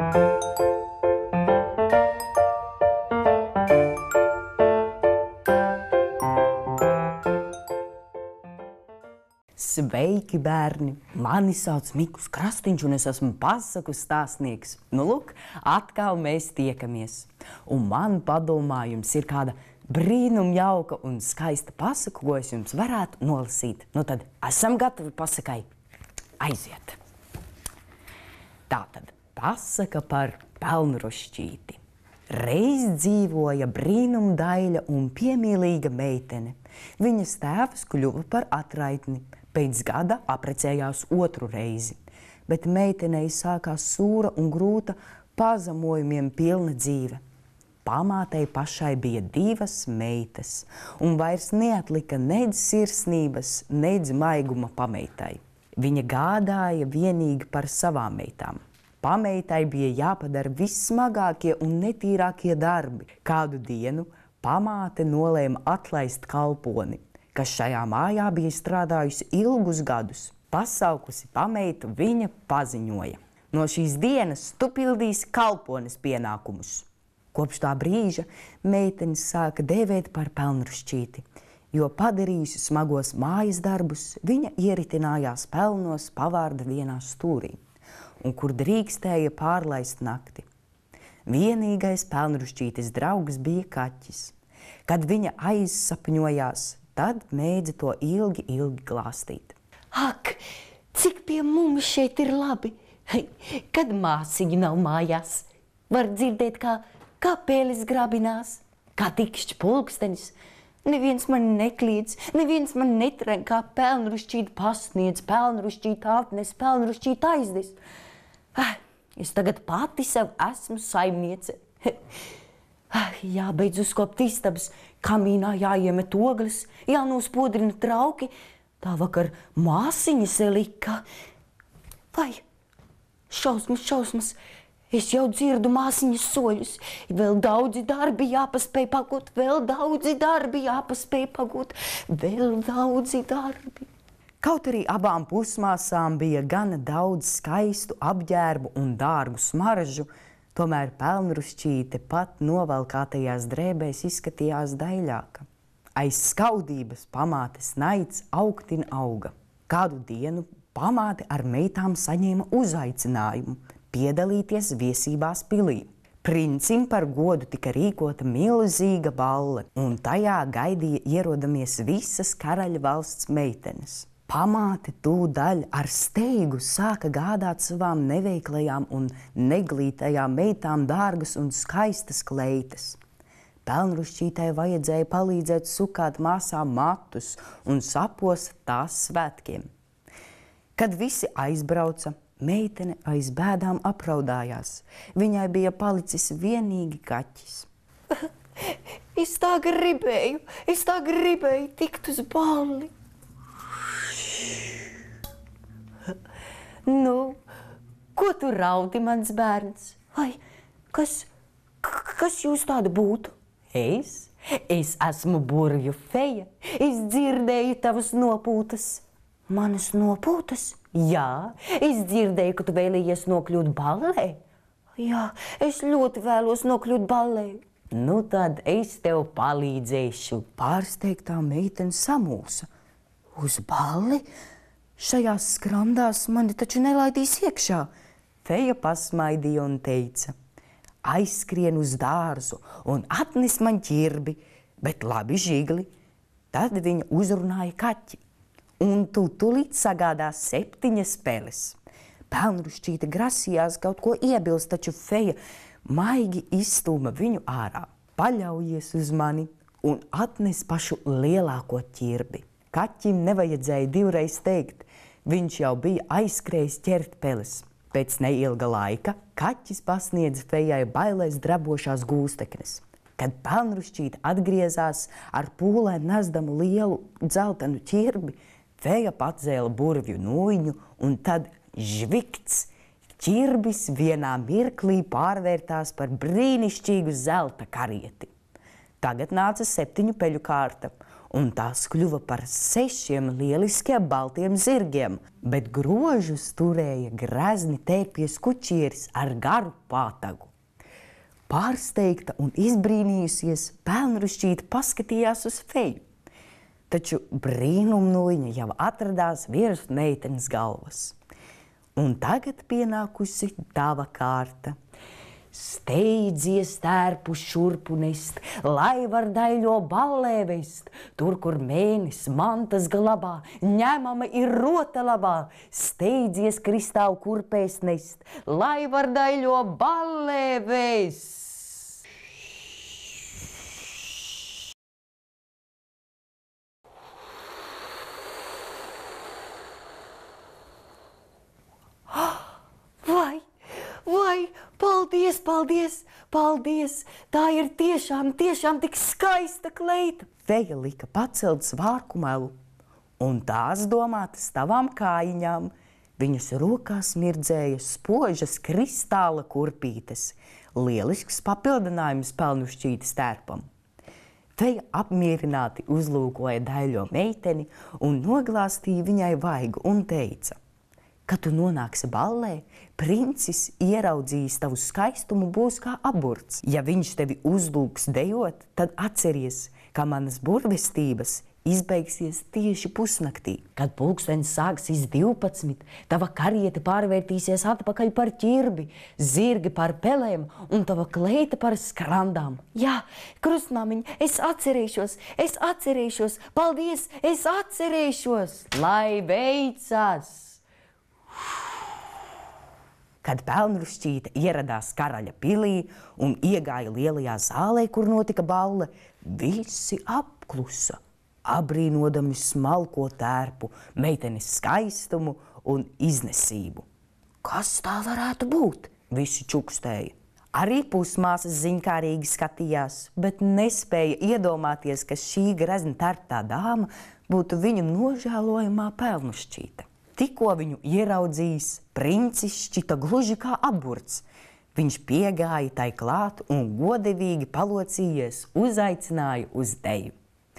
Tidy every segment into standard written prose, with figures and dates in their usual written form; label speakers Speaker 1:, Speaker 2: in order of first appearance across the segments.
Speaker 1: Sveiki, bērni! Mani sauc Mikus Krastiņš, un es esmu pasaku stāstnieks. Nu, lūk, atkal mēs tiekamies. Un man padomājums ir kāda brīnumjauka un skaista pasaka, ko es jums varētu nolasīt. Nu tad esam gatavi pasakai. Aiziet! Tātad pasaka par pelnrušķīti. Reiz dzīvoja brīnumdaļa un piemīlīga meitene. Viņas tēvs kļuva par atraitni. Pēc gada aprecējās otru reizi, bet meitenei sākās sūra un grūta pazemojumiem pilna dzīve. Pamātei pašai bija 2 meitas, un vairs neatlika nedz sirsnības, nedz maiguma pameitai. Viņa gādāja vienīgi par savām meitām. Pameitai bija jāpadara vissmagākie un netīrākie darbi. Kādu dienu pamāte nolēma atlaist kalponi, kas šajā mājā bija strādājusi ilgus gadus. Pasaukusi pameitu, viņa paziņoja: no šīs dienas tu pildīsi kalpones pienākumus. Kopš tā brīža meitene sāka dēvēt par pelnrušķīti, jo padarījusi smagos mājas darbus, viņa ieritinājās pelnos pavārda vienā stūrī, un kur drīkstēja pārlaist nakti. Vienīgais pelnrušķītes draugs bija kaķis. Kad viņa aizsapņojās, tad mēdza to ilgi glāstīt.
Speaker 2: Ak, cik pie mums šeit ir labi, kad māsiņa nav mājās. Var dzirdēt, kā pēles grabinās, kā tikšķi pulkstenis. Neviens man nekliedz, neviens man netrenkā, pelnrušķīt pasniedz, pelnrušķīt atnes, pelnrušķīt aizdes. Es tagad pati sev esmu saimniece. Jābeidz uzkopt istabas, kamīnā jāiemet ogles, jānospodrina trauki. Tā vakar māsiņa selika. Vai, šausmas, es jau dzirdu māsiņas soļus. Vēl daudzi darbi jāpaspēj pagūt, vēl daudzi darbi.
Speaker 1: Kaut arī abām pusmāsām bija gana daudz skaistu apģērbu un dārgu smaržu, tomēr pelnrušķīte pat novalkātajās drēbēs izskatījās daļāka. Aiz skaudības pamātes naids augtin auga. Kādu dienu pamāte ar meitām saņēma uzaicinājumu piedalīties viesībās pilī. Princim par godu tika rīkota milzīga balle, un tajā gaidīja ierodamies visas karaļa valsts meitenes. Pamāte tūdaļ ar steigu sāka gādāt savām neveiklajām un neglītajām meitām dārgas un skaistas kleitas. Pelnrušķītei vajadzēja palīdzēt sukāt māsām matus un sapost tās svētkiem. Kad visi aizbrauca, meitene aiz bēdām apraudājās. Viņai bija palicis vienīgi kaķis.
Speaker 2: Es tā gribēju tikt uz balli. Nu, ko tu raudi, mans bērns? Vai, kas jūs tāda būtu? Es esmu burvju feja. Es dzirdēju tavas nopūtas. Manas nopūtas? Jā, es dzirdēju, ka tu vēlējies nokļūt ballē. Jā, es ļoti vēlos nokļūt ballē.
Speaker 1: Nu tad es tev palīdzēšu. Pārsteigtā meitene samulsa. Uz balli? Šajās skrandās mani taču nelaidīs iekšā. Feja pasmaidīja un teica: aizskrien uz dārzu un atnes man ķirbi, bet labi žigli. Tad viņa uzrunāja kaķi. Un tu tulīt sagādās 7 peles. Pelnrušķīte grasījās kaut ko iebilst, taču feja maigi izstūma viņu ārā. Paļaujies uz mani un atnes pašu lielāko ķirbi. Kaķim nevajadzēja 2 reizes teikt. Viņš jau bija aizskrējis ķert peles. Pēc neilga laika kaķis pasniedza fejai bailēs drabošās gūsteknes. Kad pelnrušķīte atgriezās ar pūlēm nesdamu lielu dzeltenu ķirbi, feja padzēla burvju nūjiņu un tad žvikts. Ķirbis vienā mirklī pārvērtās par brīnišķīgu zelta karieti. Tagad nāca 7 peļu kārta, un tās kļuva par 6 lieliskiem baltiem zirgiem, bet grožus turēja grezni tērpies kučieris ar garu pātagu. Pārsteigta un izbrīnījusies, Pelnrušķīte paskatījās uz feju, taču brīnumnūjiņa jau atradās virs meitenes galvas. Un tagad pienākusi tava kārta. Steidzies tērpu šurpu nest, lai var daļo ballē vest. Tur, kur mēnes mantas glabā, ņemama ir rota labā. Steidzies kristālu kurpēs nest, lai var daļo ballē vest. Vai, paldies, paldies, paldies! Tā ir tiešām tik skaista kleita! Feja lika pacelt svārku melu, un tās domātas tavām kājiņām. Viņas rokās mirdzēja spožas kristāla kurpītes, lielisks papildinājums Pelnrušķītes tērpam. Feja apmierināti uzlūkoja daļo meiteni un noglāstīja viņai vaigu un teica: kad tu nonāksi ballē, princis ieraudzījis tavu skaistumu būs kā aburts. Ja viņš tevi uzlūks dejot, tad atceries, ka manas burvestības izbeigsies tieši pusnaktī. Kad pulkstenis sāksies 12, tava kariete pārvērtīsies atpakaļ par ķirbi, zirgi par pelēm un tava kleita par skrandām. Jā, krustmāmiņ, es atcerēšos, paldies, es atcerēšos, lai veicas! Kad Pelnrušķīte ieradās karaļa pilī un iegāja lielajā zālē, kur notika balle, visi apklusa, abrīnodami smalko tērpu, meitenes skaistumu un iznesību. Kas tā varētu būt? Visi čukstēja. Arī pusmāsas ziņkārīgi skatījās, bet nespēja iedomāties, ka šī grezni tērptā dāma būtu viņu nožēlojamā Pelnrušķīte. Tikko viņu ieraudzījis, princis šķita gluži kā aburts. Viņš piegāja tai klāt un godevīgi palocījies uzaicināja uz deju.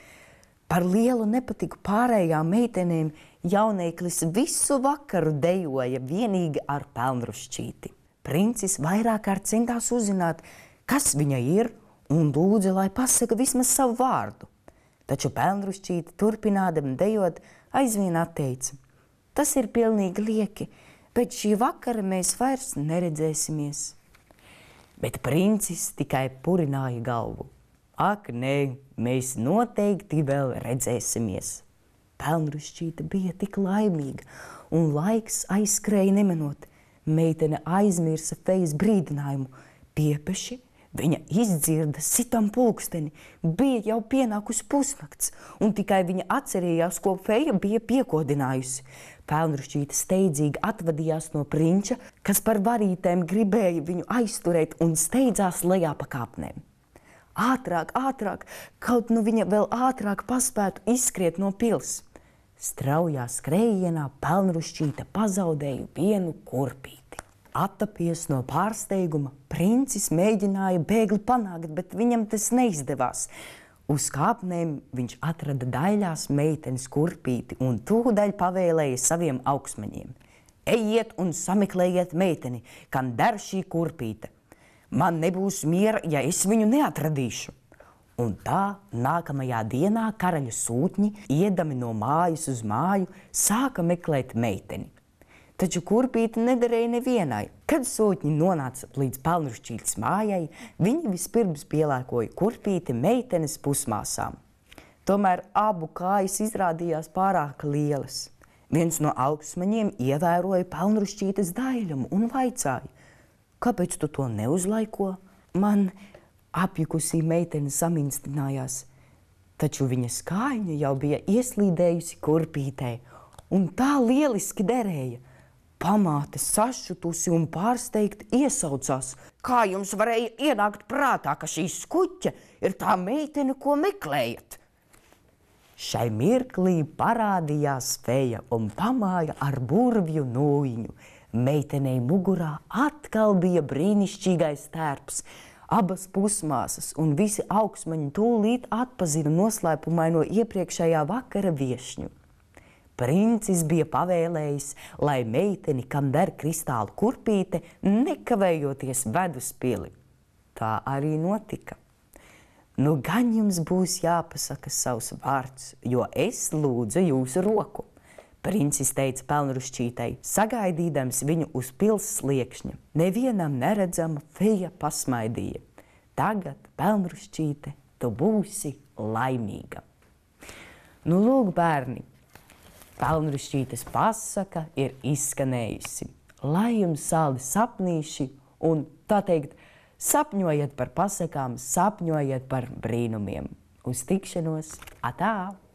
Speaker 1: Par lielu nepatiku pārējām meitenēm jaunieklis visu vakaru dejoja vienīgi ar Pelnrušķīti. Princis vairāk kārt centās uzzināt, kas viņa ir, un lūdza, lai pasaka vismaz savu vārdu. Taču Pelnrušķīte, turpinādama dejot, aizvien atteica: tas ir pilnīgi lieki, bet šī vakara mēs vairs neredzēsimies. Bet princis tikai purināja galvu. Ak, nē, mēs noteikti vēl redzēsimies. Pelnrušķīte bija tik laimīga, un laiks aizskrēja nemanot. Meitene aizmirsa fejas brīdinājumu. Piepeši viņa izdzirda sitam pulksteni. Bija jau pienākusi pusnakts, un tikai viņa atcerējās, ko feja bija piekodinājusi. Pelnrušķīte steidzīgi atvadījās no prinča, kas par varītēm gribēja viņu aizturēt, un steidzās lejā pa kāpnēm. Ātrāk, kaut nu viņa vēl ātrāk paspētu izskriet no pils. Straujā skrējienā Pelnrušķīte pazaudēja vienu kurpīti. Attapies no pārsteiguma, princis mēģināja bēgli panākt, bet viņam tas neizdevās. Uz kāpnēm viņš atrada daļās meitenes kurpīti un tūdaļ pavēlēja saviem augsmaņiem: ejiet un sameklējiet meiteni, kam der šī kurpīte. Man nebūs miera, ja es viņu neatradīšu. Un tā nākamajā dienā karaļa sūtņi, iedami no mājas uz māju, sāka meklēt meiteni. Taču kurpīte nederēja nevienai. Kad sūtņi nonāca līdz Pelnrušķītes mājai, viņi vispirms pielēkoja kurpīti meitenes pusmāsām. Tomēr abu kājas izrādījās pārāk lielas. Viens no augsmaņiem ievēroja Pelnrušķītes daļumu un vaicāja: kāpēc tu to neuzlaiko? Man apjukusī meitene saminstinājās, taču viņas kājiņa jau bija ieslīdējusi kurpītē, un tā lieliski derēja. Pamāte sašutusi un pārsteigti iesaucās: kā jums varēja ienākt prātā, ka šī skuķa ir tā meitene, ko meklējat? Šai mirklī parādījās feja un pamāja ar burvju nūjiņu. Meitenei mugurā atkal bija brīnišķīgais tērps, Abas pusmāsas un visi augsmaņi tūlīt atpazina noslēpumaino iepriekšējā vakara viešņu. Princis bija pavēlējis, lai meiteni, kam der kristāla kurpīte, nekavējoties ved uz pili. Tā arī notika. Nu gan jums būs jāpasaka savs vārds, jo es lūdzu jūsu roku. Princis teica Pelnrušķītei, sagaidīdams viņu uz pils sliekšņa. Nevienam neredzama feja pasmaidīja. Tagad, Pelnrušķīte, tu būsi laimīga. Nu lūk, bērni, Pelnrušķītes pasaka ir izskanējusi. Lai jums saldi sapnīši un, tā teikt, sapņojiet par pasakām, sapņojiet par brīnumiem. Uz tikšanos, atā!